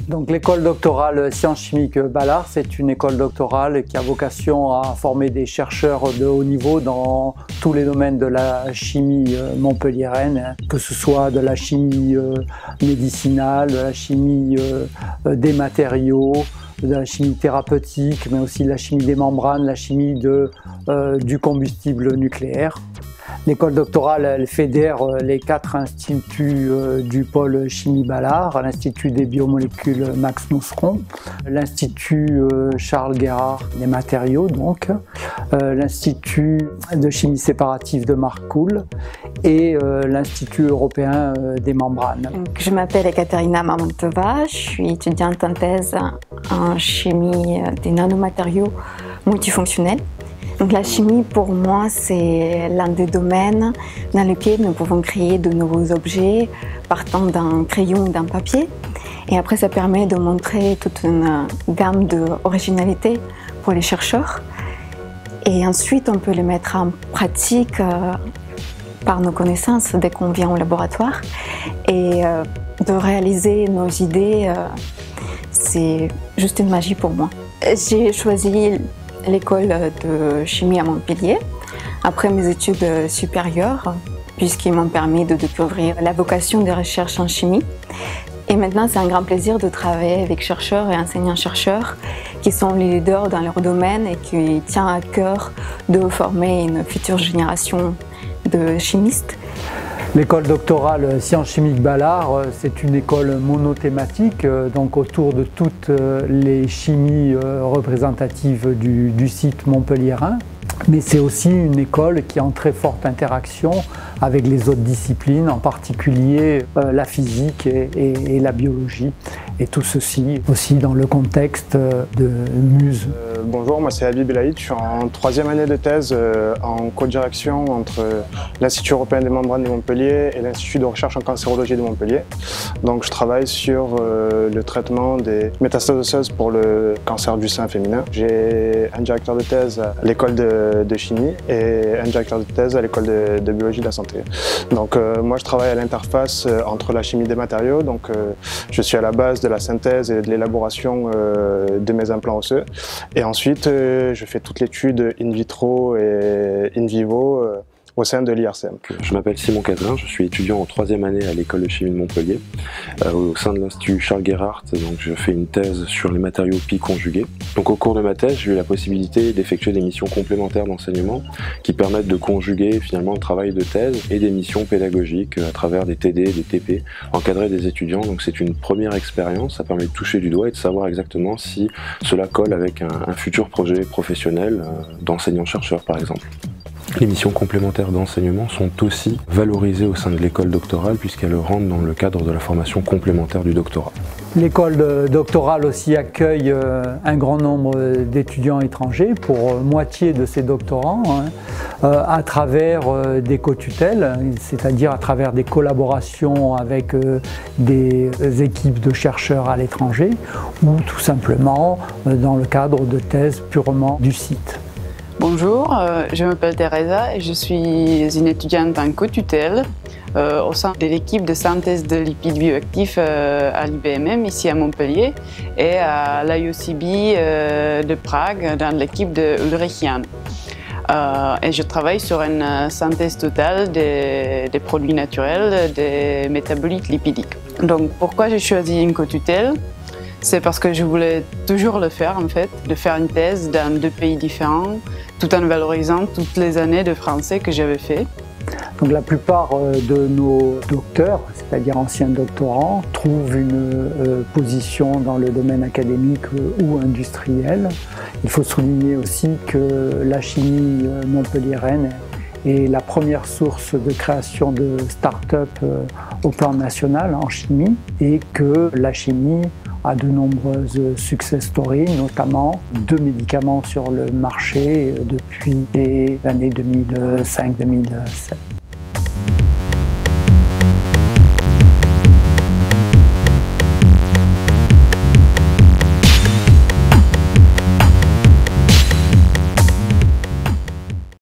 Donc l'école doctorale sciences chimiques Balard, c'est une école doctorale qui a vocation à former des chercheurs de haut niveau dans tous les domaines de la chimie montpelliéraine, que ce soit de la chimie médicinale, de la chimie des matériaux, de la chimie thérapeutique, mais aussi de la chimie des membranes, la chimie du combustible nucléaire. L'école doctorale, elle fédère les 4 instituts du pôle chimie Balard, l'Institut des biomolécules Max Mousseron, l'Institut Charles Guérard des matériaux, donc, l'Institut de chimie séparative de Marcoule et l'Institut européen des membranes. Je m'appelle Ekaterina Mamontova, je suis étudiante en thèse en chimie des nanomatériaux multifonctionnels. Donc la chimie, pour moi, c'est l'un des domaines dans lesquels nous pouvons créer de nouveaux objets partant d'un crayon ou d'un papier. Et après, ça permet de montrer toute une gamme d'originalité pour les chercheurs. Et ensuite, on peut les mettre en pratique par nos connaissances dès qu'on vient au laboratoire. Et de réaliser nos idées, c'est juste une magie pour moi. J'ai choisi l'école de chimie à Montpellier, après mes études supérieures, puisqu'ils m'ont permis de découvrir la vocation des recherches en chimie. Et maintenant, c'est un grand plaisir de travailler avec chercheurs et enseignants-chercheurs qui sont les leaders dans leur domaine et qui tiennent à cœur de former une future génération de chimistes. L'école doctorale sciences chimiques Balard, c'est une école monothématique, donc autour de toutes les chimies représentatives du site montpelliérain. Mais c'est aussi une école qui est en très forte interaction avec les autres disciplines, en particulier la physique et la biologie. Et tout ceci aussi dans le contexte de Muse. Bonjour, moi c'est Habib Belaïd, je suis en 3e année de thèse en co-direction entre l'Institut européen des membranes de Montpellier et l'Institut de recherche en cancérologie de Montpellier. Donc je travaille sur le traitement des métastases osseuses pour le cancer du sein féminin. J'ai un directeur de thèse à l'école de chimie et un directeur de thèse à l'école de biologie de la santé. Donc moi je travaille à l'interface entre la chimie des matériaux, donc je suis à la base de la synthèse et de l'élaboration de mes implants osseux. Et ensuite, je fais toute l'étude in vitro et in vivo au sein de l'IRCM. Je m'appelle Simon Caselin, je suis étudiant en 3e année à l'école de chimie de Montpellier. Au sein de l'Institut Charles Guérard, donc je fais une thèse sur les matériaux pi conjugués. Donc au cours de ma thèse, j'ai eu la possibilité d'effectuer des missions complémentaires d'enseignement qui permettent de conjuguer finalement le travail de thèse et des missions pédagogiques à travers des TD, des TP, encadrer des étudiants. Donc c'est une première expérience, ça permet de toucher du doigt et de savoir exactement si cela colle avec un futur projet professionnel d'enseignant-chercheur par exemple. Les missions complémentaires d'enseignement sont aussi valorisées au sein de l'école doctorale puisqu'elles rentrent dans le cadre de la formation complémentaire du doctorat. L'école doctorale aussi accueille un grand nombre d'étudiants étrangers, pour moitié de ces doctorants, à travers des co-tutelles, c'est-à-dire à travers des collaborations avec des équipes de chercheurs à l'étranger ou tout simplement dans le cadre de thèses purement du site. Bonjour, je m'appelle Teresa et je suis une étudiante en co-tutelle au sein de l'équipe de synthèse de lipides bioactifs à l'IBMM ici à Montpellier et à l'IUCB de Prague dans l'équipe de Ulrich Jahn. Et je travaille sur une synthèse totale des produits naturels, des métabolites lipidiques. Donc pourquoi j'ai choisi une co-tutelle ? C'est parce que je voulais toujours le faire en fait, de faire une thèse dans 2 pays différents, tout en valorisant toutes les années de français que j'avais fait. Donc la plupart de nos docteurs, c'est-à-dire anciens doctorants, trouvent une position dans le domaine académique ou industriel. Il faut souligner aussi que la chimie montpelliéraine est la première source de création de start-up au plan national en chimie et que la chimie a de nombreuses success stories, notamment 2 médicaments sur le marché depuis les années 2005-2007.